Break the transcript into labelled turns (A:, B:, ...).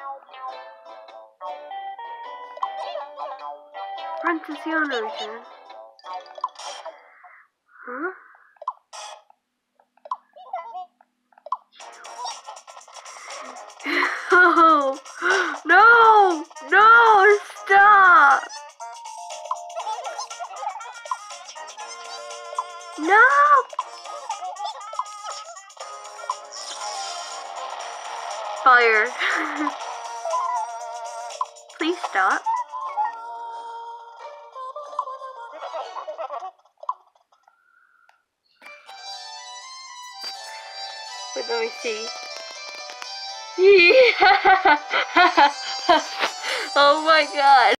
A: Princess Yana again. Huh? Oh, no! No! Stop! No! Fire. Please stop. Wait, let me see. Yeah. Oh my god.